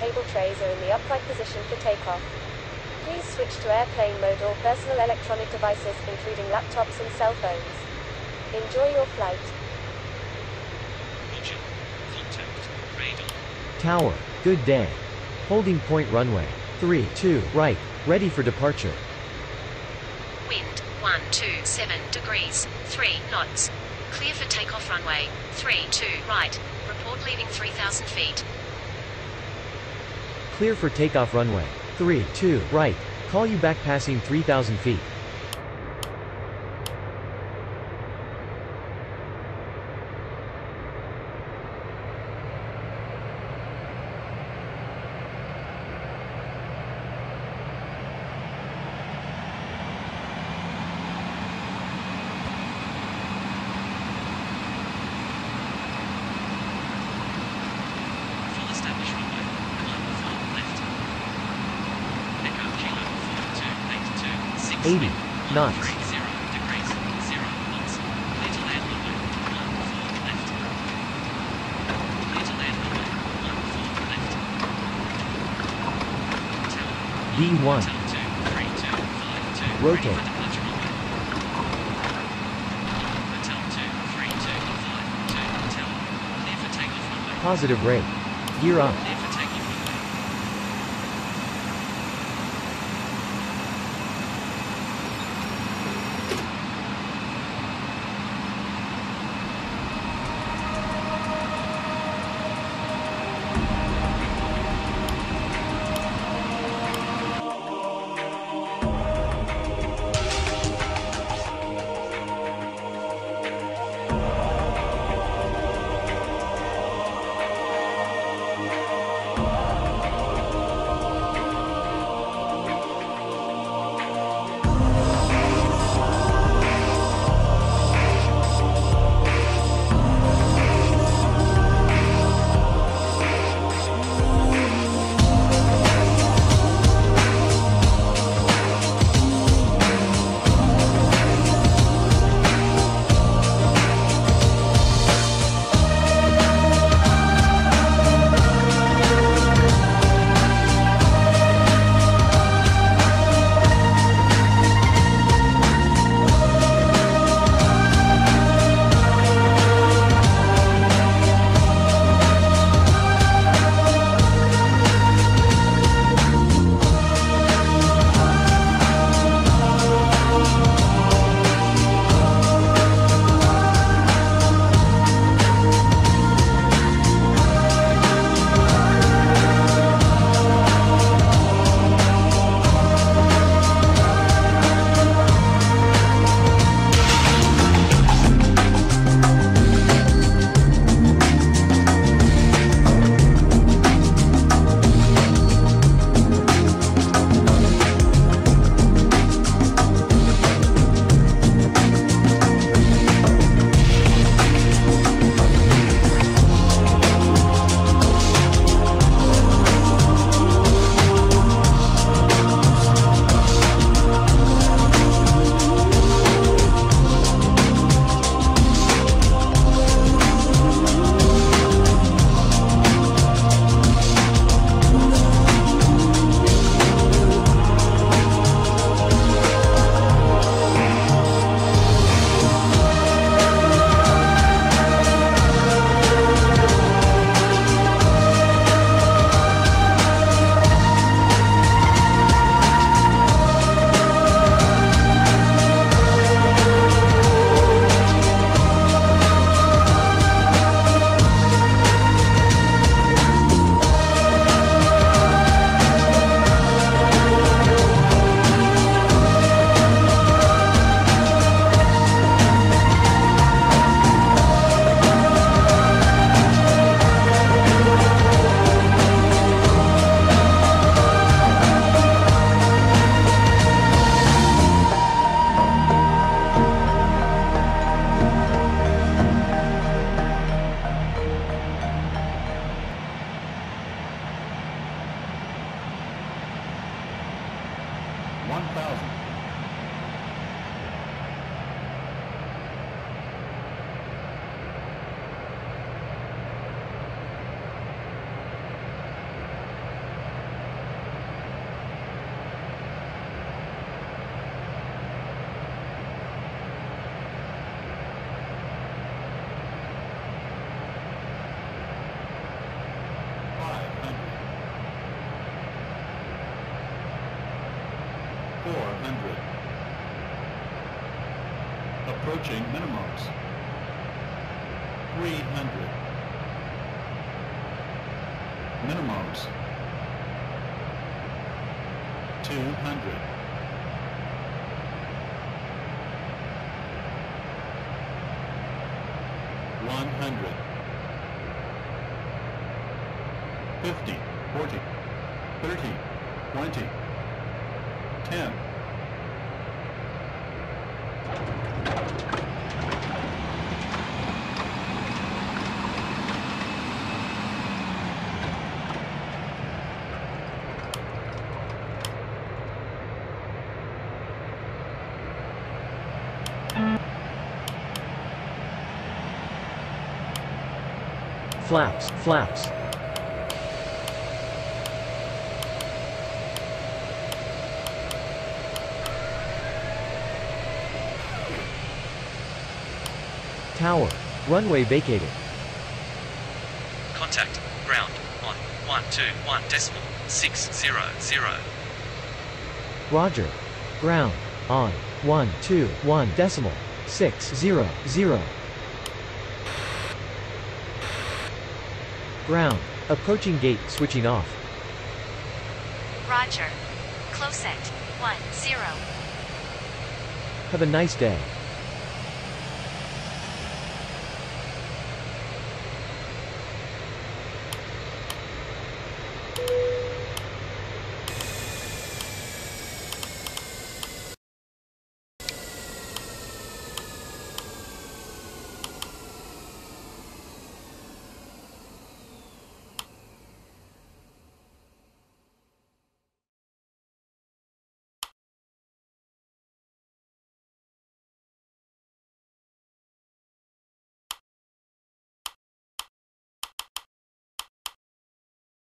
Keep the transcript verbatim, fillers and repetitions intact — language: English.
table trays are in the upright position for takeoff. Please switch to airplane mode or personal electronic devices, including laptops and cell phones. Enjoy your flight. Roger. Contact. Radar. Tower, good day. Holding point runway. three two, right, ready for departure. Wind, one two seven degrees, three knots. Clear for takeoff runway, three two, right. Report leaving three thousand feet. Clear for takeoff runway. three two, right. Call you back passing three thousand feet. Full established runway. Climb four left. Echo Kilo four two eight two six eighty knots. three zero degrees, zero knots. Clear to land runway. Climb four left. Clear to land runway. Climb four left. Tower. B one. Hotel two three two five two. Rotate. Ready for departure runway. Hotel two three two five two. Tower. Clear for takeoff runway. Positive rate. Gear up. Clear for takeoff runway. one thousand. four hundred. Approaching minimums. three hundred. Minimums. two hundred. one hundred. fifty, forty, thirty, twenty, ten. Flaps, flaps. Tower. Runway vacated. Contact. Ground. On. one two one decimal. six zero zero. Roger. Ground. On. one two one decimal. six zero zero. Ground. Approaching gate switching off. Roger. Close at one zero. Have a nice day.